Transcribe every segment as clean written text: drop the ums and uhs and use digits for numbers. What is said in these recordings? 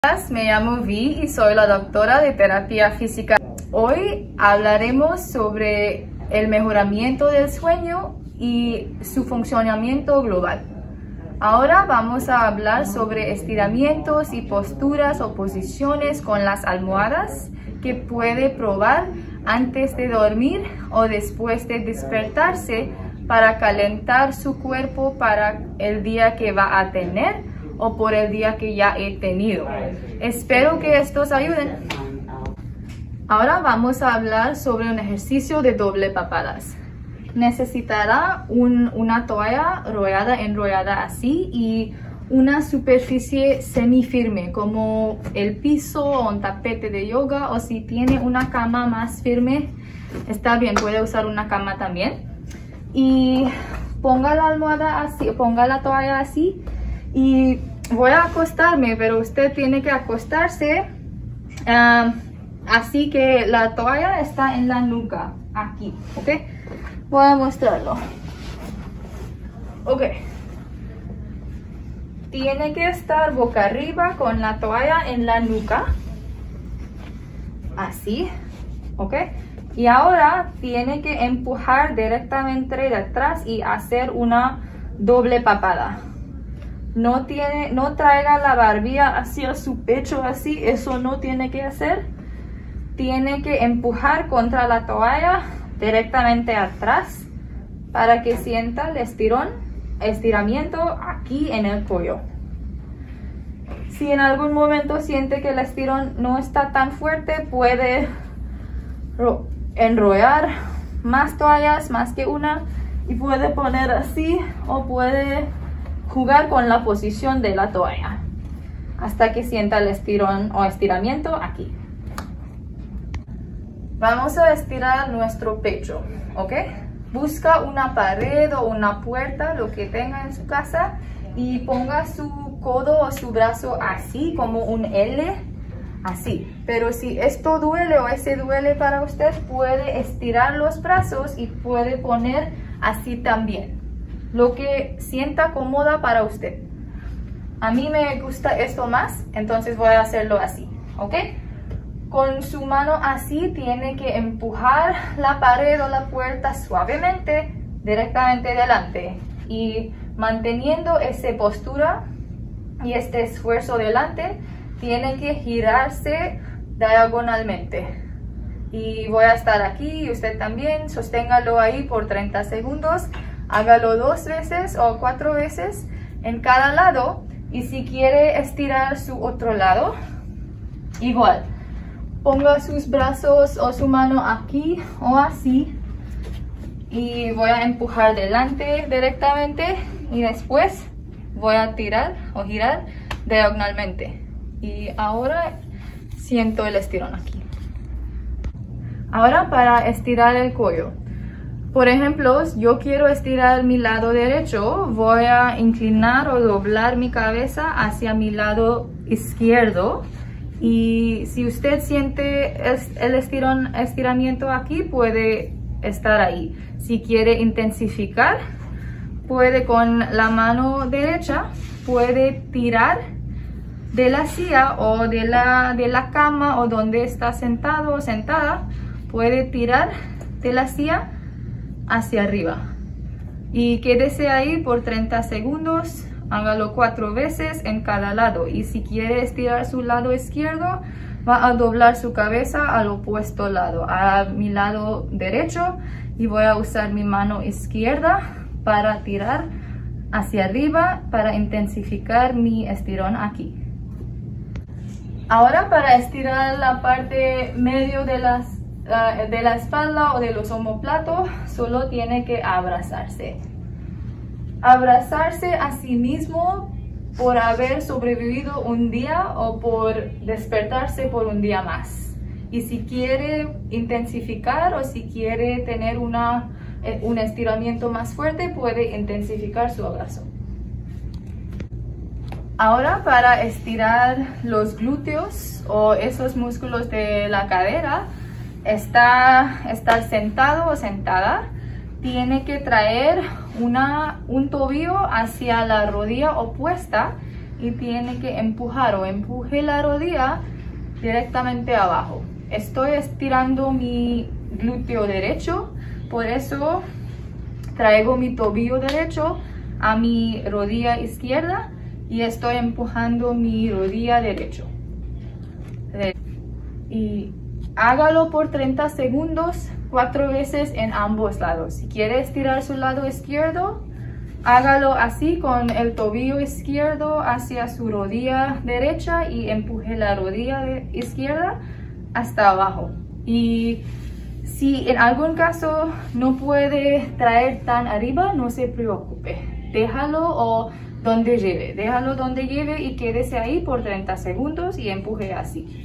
Me llamo Vi y soy la doctora de terapia física. Hoy hablaremos sobre el mejoramiento del sueño y su funcionamiento global. Ahora vamos a hablar sobre estiramientos y posturas o posiciones con las almohadas que puede probar antes de dormir o después de despertarse para calentar su cuerpo para el día que va a tener o por el día que ya he tenido. Espero que estos ayuden. Ahora vamos a hablar sobre un ejercicio de doble papadas. Necesitará una toalla enrollada así y una superficie semifirme como el piso o un tapete de yoga, o si tiene una cama más firme está bien, puede usar una cama también. Y ponga la almohada así, ponga la toalla así y voy a acostarme, pero usted tiene que acostarse así que la toalla está en la nuca, aquí, ¿ok? Voy a mostrarlo. Ok. Tiene que estar boca arriba con la toalla en la nuca, así, ¿ok? Y ahora tiene que empujar directamente de atrás y hacer una doble papada. No traiga la barbilla hacia su pecho así, eso no tiene que hacer. Tiene que empujar contra la toalla directamente atrás para que sienta el estiramiento aquí en el cuello. Si en algún momento siente que el estirón no está tan fuerte, puede enrollar más toallas, más que una, y puede poner así o puede jugar con la posición de la toalla hasta que sienta el estirón o estiramiento aquí. Vamos a estirar nuestro pecho, ¿ok? Busca una pared o una puerta, lo que tenga en su casa, y ponga su codo o su brazo así, como un L, así. Pero si esto duele o ese duele para usted, puede estirar los brazos y puede poner así también. Lo que sienta cómoda para usted. A mí me gusta esto más, entonces voy a hacerlo así, ¿ok? Con su mano así tiene que empujar la pared o la puerta suavemente directamente delante y manteniendo esa postura y este esfuerzo delante, tiene que girarse diagonalmente. Y voy a estar aquí y usted también, sosténgalo ahí por 30 segundos. Hágalo 2 veces o 4 veces en cada lado, y si quiere estirar su otro lado, igual. Ponga sus brazos o su mano aquí o así y voy a empujar delante directamente y después voy a tirar o girar diagonalmente. Y ahora siento el estirón aquí. Ahora para estirar el cuello. Por ejemplo, yo quiero estirar mi lado derecho, voy a inclinar o doblar mi cabeza hacia mi lado izquierdo. Y si usted siente el estiramiento aquí, puede estar ahí. Si quiere intensificar, puede con la mano derecha, puede tirar de la silla o de la cama o donde está sentado o sentada, puede tirar de la silla hacia arriba y quédese ahí por 30 segundos. Hágalo 4 veces en cada lado, y si quiere estirar su lado izquierdo, va a doblar su cabeza al opuesto lado, a mi lado derecho, y voy a usar mi mano izquierda para tirar hacia arriba para intensificar mi estirón aquí. Ahora para estirar la parte medio de la espalda o de los omóplatos, solo tiene que abrazarse. Abrazarse a sí mismo por haber sobrevivido un día o por despertarse por un día más. Y si quiere intensificar o si quiere tener un estiramiento más fuerte, puede intensificar su abrazo. Ahora para estirar los glúteos o esos músculos de la cadera, estar sentado o sentada, tiene que traer un tobillo hacia la rodilla opuesta y tiene que empujar o empuje la rodilla directamente abajo. Estoy estirando mi glúteo derecho, por eso traigo mi tobillo derecho a mi rodilla izquierda y estoy empujando mi rodilla derecho. Y hágalo por 30 segundos, 4 veces en ambos lados. Si quiere estirar su lado izquierdo, hágalo así con el tobillo izquierdo hacia su rodilla derecha y empuje la rodilla izquierda hasta abajo. Y si en algún caso no puede traer tan arriba, no se preocupe. Déjalo donde lleve y quédese ahí por 30 segundos y empuje así.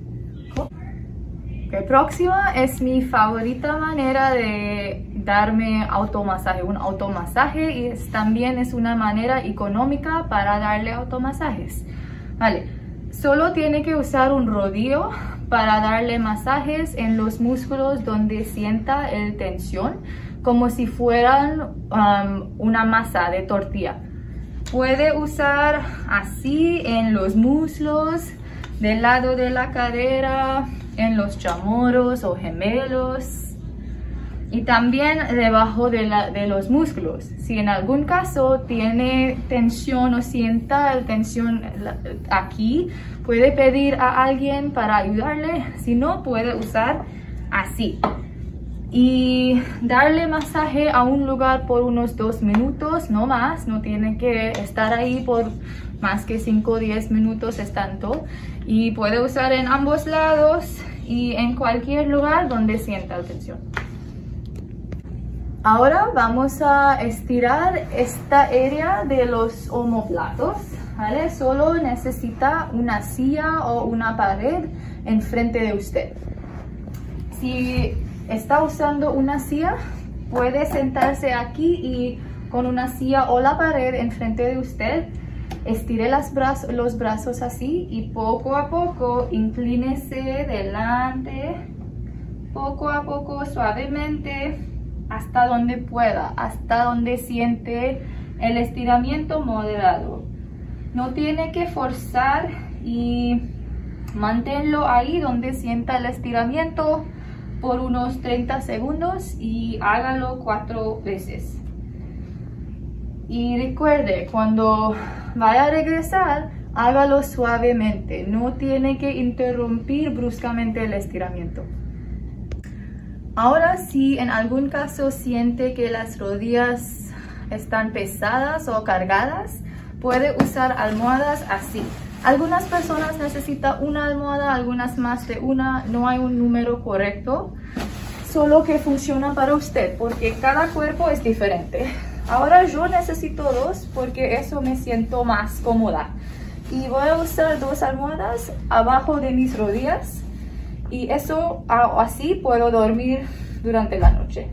Okay, próxima es mi favorita manera de darme automasaje, un automasaje, y también es una manera económica para darle automasajes. Vale, solo tiene que usar un rodillo para darle masajes en los músculos donde sienta el tensión, como si fueran una masa de tortilla. Puede usar así en los muslos, del lado de la cadera, en los chamorros o gemelos, y también debajo de los músculos. Si en algún caso tiene tensión o sienta tensión aquí, puede pedir a alguien para ayudarle. Si no, puede usar así y darle masaje a un lugar por unos 2 minutos, no más. No tiene que estar ahí por más que 5 o 10 minutos, es tanto. Y puede usar en ambos lados y en cualquier lugar donde sienta la tensión. Ahora vamos a estirar esta área de los omóplatos, ¿vale? Solo necesita una silla o una pared enfrente de usted. Si está usando una silla, puede sentarse aquí y con una silla o la pared enfrente de usted, estire los brazos así y poco a poco inclínese delante, poco a poco, suavemente, hasta donde pueda, hasta donde siente el estiramiento moderado. No tiene que forzar y manténlo ahí donde sienta el estiramiento por unos 30 segundos y hágalo 4 veces. Y recuerde, cuando vaya a regresar, hágalo suavemente. No tiene que interrumpir bruscamente el estiramiento. Ahora, si en algún caso siente que las rodillas están pesadas o cargadas, puede usar almohadas así. Algunas personas necesitan una almohada, algunas más de una. No hay un número correcto, solo que funciona para usted, porque cada cuerpo es diferente. Ahora yo necesito 2 porque eso me siento más cómoda. Y voy a usar 2 almohadas abajo de mis rodillas. Y eso así puedo dormir durante la noche.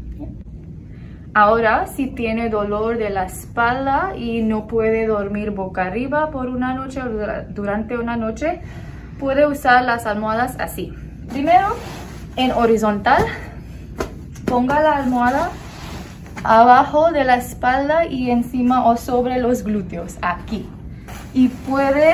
Ahora, si tiene dolor de la espalda y no puede dormir boca arriba por una noche o durante una noche, puede usar las almohadas así. Primero, en horizontal, ponga la almohada abajo de la espalda y encima o sobre los glúteos, aquí. Y puede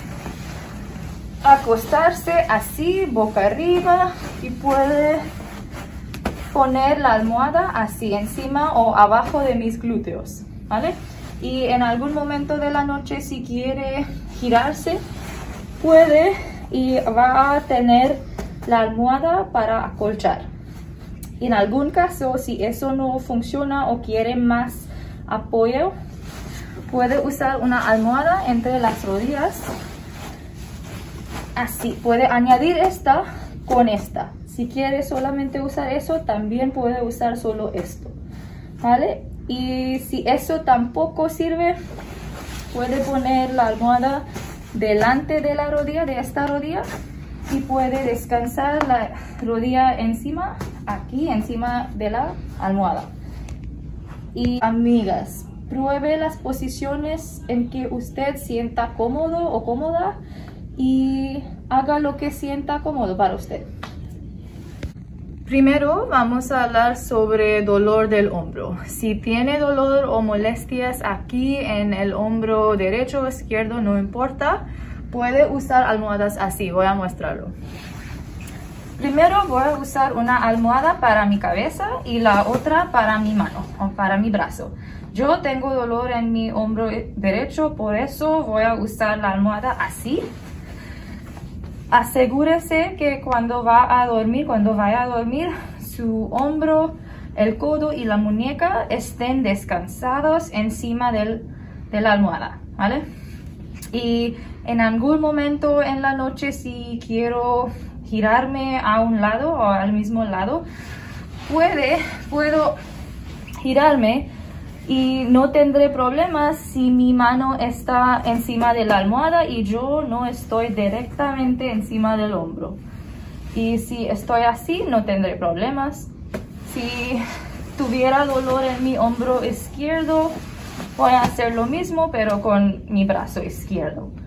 acostarse así, boca arriba, y puede poner la almohada así encima o abajo de mis glúteos, ¿vale? Y en algún momento de la noche, si quiere girarse, puede, y va a tener la almohada para acolchar. Y en algún caso, si eso no funciona o quiere más apoyo, puede usar una almohada entre las rodillas. Así, puede añadir esta con esta. Si quiere solamente usar eso, también puede usar solo esto, ¿vale? Y si eso tampoco sirve, puede poner la almohada delante de la rodilla, de esta rodilla, y puede descansar la rodilla encima, aquí, encima de la almohada. Y amigas, pruebe las posiciones en que usted sienta cómodo o cómoda y haga lo que sienta cómodo para usted. Primero vamos a hablar sobre dolor del hombro. Si tiene dolor o molestias aquí en el hombro derecho o izquierdo, no importa. Puede usar almohadas así, voy a mostrarlo. Primero voy a usar una almohada para mi cabeza y la otra para mi mano o para mi brazo. Yo tengo dolor en mi hombro derecho, por eso voy a usar la almohada así. Asegúrese que cuando vaya a dormir, su hombro, el codo y la muñeca estén descansados encima de la almohada, ¿vale? Y en algún momento en la noche, si quiero girarme a un lado o al mismo lado, puedo girarme y no tendré problemas si mi mano está encima de la almohada y yo no estoy directamente encima del hombro. Y si estoy así, no tendré problemas. Si tuviera dolor en mi hombro izquierdo, voy a hacer lo mismo, pero con mi brazo izquierdo.